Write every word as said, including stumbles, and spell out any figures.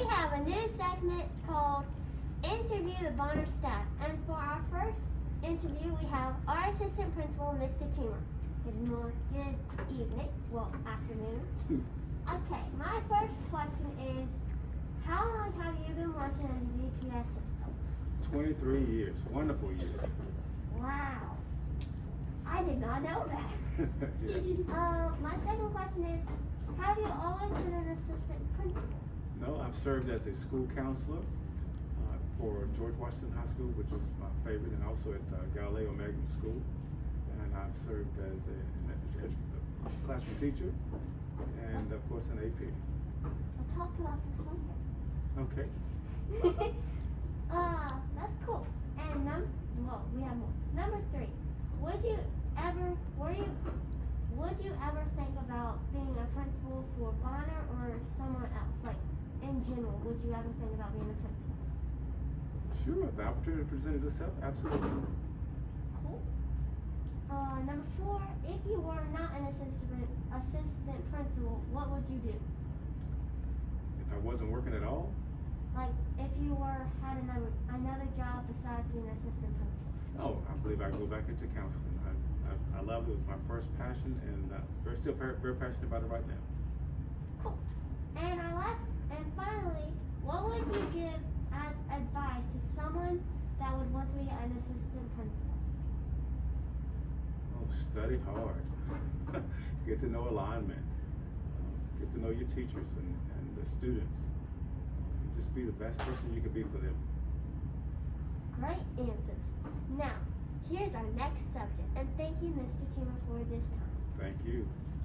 have a new segment called Interview the Bonner Staff. And for our first interview, we have our assistant principal, Mister Toomer. Good morning, good evening, well, afternoon. Okay, my first question is, how long have you been working in the D P S system? twenty-three years, wonderful years. Wow, I did not know that. Yes. uh, my second question is, have you always been an assistant principal? No, I've served as a school counselor uh, for George Washington High School, which is my favorite, and also at uh, Galileo Magnet School. And I've served as a, an ed- ed- classroom teacher, and of course an A P. We'll talk about this later. Okay. uh, that's cool. And num well, we have more. Number three, would you ever, were you, would you ever think about being a principal for Bonner or someone else? Like, in general, would you ever think about being a principal? Sure, the opportunity presented itself, absolutely. Cool. Uh, number four, if you were not an assistant assistant principal, what would you do? If I wasn't working at all, Like, if you were had another another job besides being an assistant principal. oh, I believe I'd go back into counseling. I, I, I love it. It was my first passion, and uh, very still very, very passionate about it right now. Cool. And our last, and finally, what would you give as advice to someone that would want to be an assistant principal? Oh, study hard. Get to know alignment. Uh, get to know your teachers and, and the students. And just be the best person you can be for them. Great answers. Now, here's our next subject, and thank you, Mister Toomer, for this time. Thank you.